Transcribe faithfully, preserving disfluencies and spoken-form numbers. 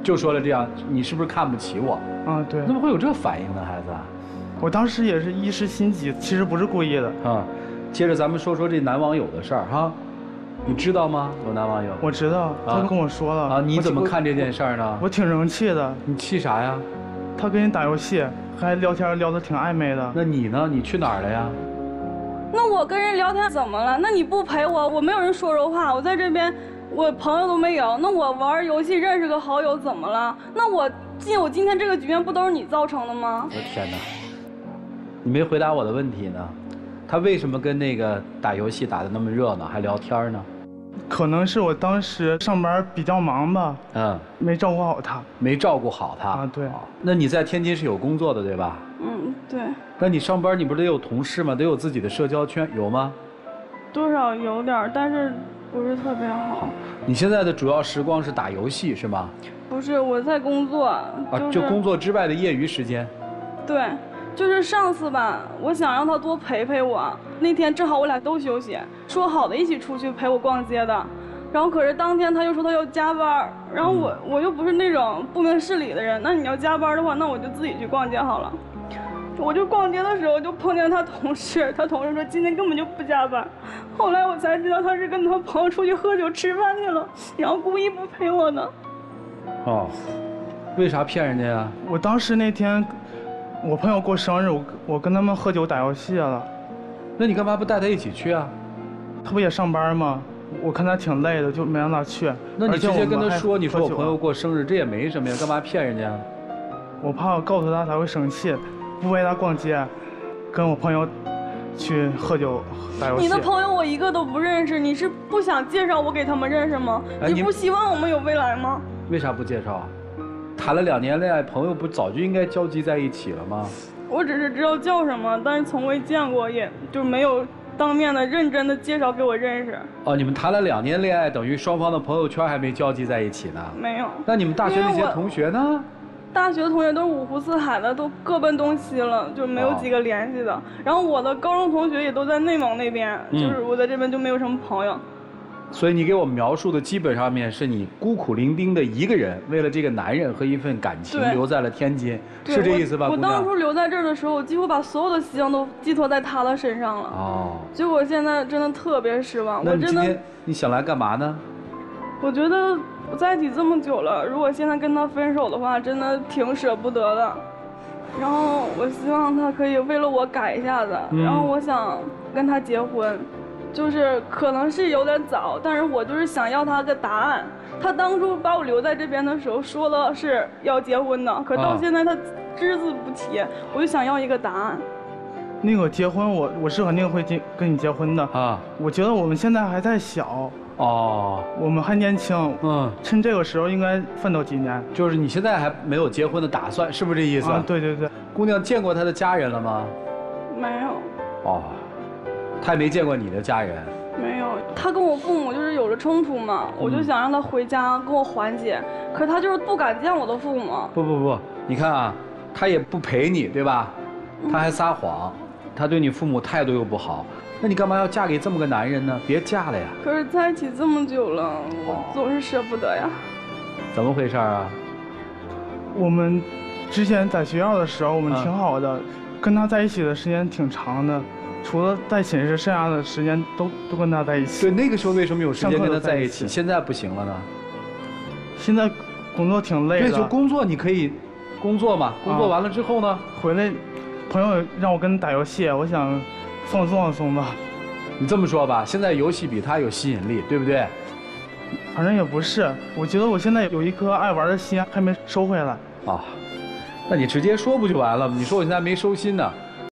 就说了这样，你是不是看不起我？ 啊，对。 怎么会有这反应呢，孩子？ 我当时也是一时心急，其实不是故意的啊。接着咱们说说这男网友的事儿哈，你知道吗？有男网友？ 我知道，他跟我说了。 啊，你怎么看这件事儿呢？ 我挺生气的。 你气啥呀？ 他跟你打游戏，还聊天聊得挺暧昧的。 那你呢？你去哪儿了呀？ 那我跟人聊天怎么了？那你不陪我，我没有人说说话，我在这边，我朋友都没有。那我玩游戏认识个好友怎么了？那我今我今天这个局面不都是你造成的吗？ 我的天哪！你没回答我的问题呢。他为什么跟那个打游戏打得那么热闹，还聊天呢？ 可能是我当时上班比较忙吧，嗯，没照顾好他， 没照顾好他啊。对。 哦、那你在天津是有工作的对吧？ 嗯，对。 那你上班你不是得有同事吗？得有自己的社交圈，有吗？ 多少有点，但是不是特别好。 你现在的主要时光是打游戏是吗？ 不是，我在工作。就是、 啊，就工作之外的业余时间。 对。就是上次吧，我想让他多陪陪我。那天正好我俩都休息，说好的一起出去陪我逛街的。然后可是当天他又说他要加班，然后我、嗯、我又不是那种不明事理的人，那你要加班的话，那我就自己去逛街好了。我就逛街的时候就碰见他同事，他同事说今天根本就不加班。后来我才知道他是跟他朋友出去喝酒吃饭去了，然后故意不陪我的。 哦，为啥骗人家呀？ 我当时那天。我朋友过生日，我我跟他们喝酒打游戏了， 那你干嘛不带他一起去啊？ 他不也上班吗？我看他挺累的，就没让他去。 那你直接跟他说，你说我朋友过生日，这也没什么呀，干嘛骗人家？ 我怕我告诉他他会生气，不陪他逛街，跟我朋友去喝酒打游戏。 你的朋友我一个都不认识，你是不想介绍我给他们认识吗？哎、你不希望我们有未来吗？ 为啥不介绍啊？谈了两年恋爱，朋友不早就应该交集在一起了吗？ 我只是知道叫什么，但是从未见过，也就没有当面的认真的介绍给我认识。 哦，你们谈了两年恋爱，等于双方的朋友圈还没交集在一起呢？ 没有。 那你们大学那些同学呢？ 大学的同学都是五湖四海的，都各奔东西了，就没有几个联系的。哦、然后我的高中同学也都在内蒙那边，嗯、就是我在这边就没有什么朋友。 所以你给我描述的基本上面是你孤苦伶仃的一个人，为了这个男人和一份感情留在了天津，是这意思吧？ 我, 我当初留在这儿的时候，我几乎把所有的希望都寄托在他的身上了。哦。结果现在真的特别失望。 那你今天你想来干嘛呢？ 我觉得我在一起这么久了，如果现在跟他分手的话，真的挺舍不得的。然后我希望他可以为了我改一下子，嗯、然后我想跟他结婚。就是可能是有点早，但是我就是想要他个答案。他当初把我留在这边的时候说了是要结婚的，可到现在他只字不提，我就想要一个答案。 那个结婚我我是肯定会结跟你结婚的啊。我觉得我们现在还太小哦，我们还年轻，嗯，趁这个时候应该奋斗几年。 就是你现在还没有结婚的打算，是不是这意思？ 啊，对对对。 姑娘见过她的家人了吗？ 没有。 哦。他也没见过你的家人， 没有。他跟我父母就是有了冲突嘛，嗯、我就想让他回家跟我缓解，可是他就是不敢见我的父母。 不不不，你看啊，他也不陪你，对吧？他还撒谎，他对你父母态度又不好，那你干嘛要嫁给这么个男人呢？别嫁了呀！ 可是在一起这么久了，我总是舍不得呀。 怎么回事啊？ 我们之前在学校的时候，我们挺好的，嗯、跟他在一起的时间挺长的。除了在寝室，剩下的时间都都跟他在一起。 对，那个时候为什么有时间跟他在一起？现在不行了呢？ 现在工作挺累的。 对，就工作你可以工作嘛，工作完了之后呢， 啊、回来朋友让我跟他打游戏，我想放松放松吧。 你这么说吧，现在游戏比他有吸引力，对不对？ 反正也不是，我觉得我现在有一颗爱玩的心还没收回来。 啊，那你直接说不就完了吗？你说我现在没收心呢。